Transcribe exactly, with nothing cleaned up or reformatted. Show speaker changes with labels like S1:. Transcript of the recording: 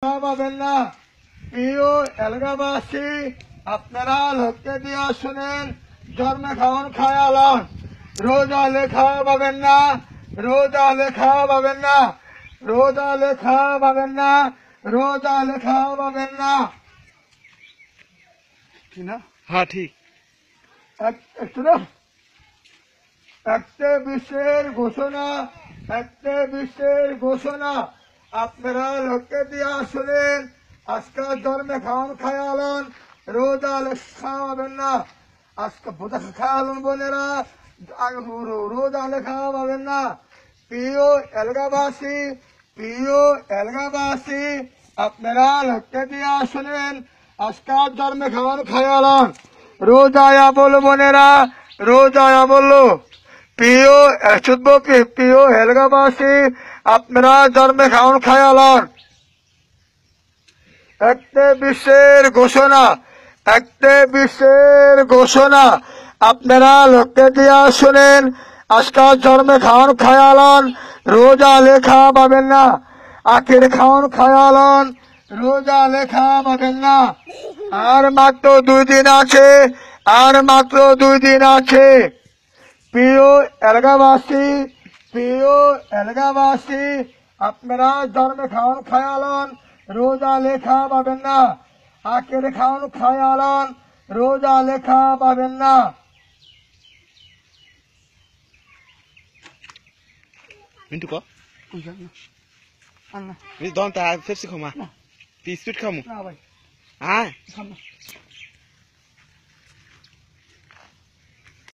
S1: লেখা পাবেন না। প্রিয় এলাকাবাসী, আপনারা লক্ষ্যে দিয়া শুনেন, জন্মে খাওয়ান খায়ালন, রোজা লেখা পাবেন না, রোজা লেখা পাবেন না, রোজা লেখা পাবেন না, রোজা লেখা পাবেন না। কি না?
S2: হ্যাঁ ঠিক।
S1: একটু না একটা বিশ্বের ঘোষণা, একটা বিশ্বের ঘোষণা, আপনারা লক্ষ্যে দিয়া শুনেন, আজকাল জন্মে খাওয়ান খায়ালন, রোজা লেখা পাবেন না। আজকে বোঝা খায়ালন বোনেরা, রোজা লেখা পাবেন না। প্রিয় এলাকাবাসী, প্রিয় এলাকাবাসী, আপনারা লক্ষ্যে দিয়া শুনেন, আজকাল জন্মে খাওয়ান খায়ালন, রোজায়া বল বোনেরা, রোজায়া বললো। প্রিয় প্রিয় এলাকাবাসী, আপনারা জন্মে খাওয়ান খায়ালন। একটা বিশ্বের ঘোষণা, একটা বিশ্বের ঘোষণা, আপনারা লক্ষ্যে দিয়া শুনেন, আজকাল জন্মে খাওয়ান খায়ালন, রোজা লেখা পাবেন না। আখের খাওয়ান খায়ালন, রোজা লেখা পাবেন না। আর মাত্র দুই দিন আছে, আর মাত্র দুই দিন আছে। প্রিয় এলাকাবাসী, প্রিয় এলাকাবাসী, আপনারা জন্মে খাওয়ান খায়ালন, রোজা লেখা পাবেন না। আখের খাওয়ান খায়ালন, রোজা লেখা পাবেন না।
S2: মিন্টু ক দম তা ফেপসি খামা স্পিড খামু
S1: না ভাই,
S2: হ্যাঁ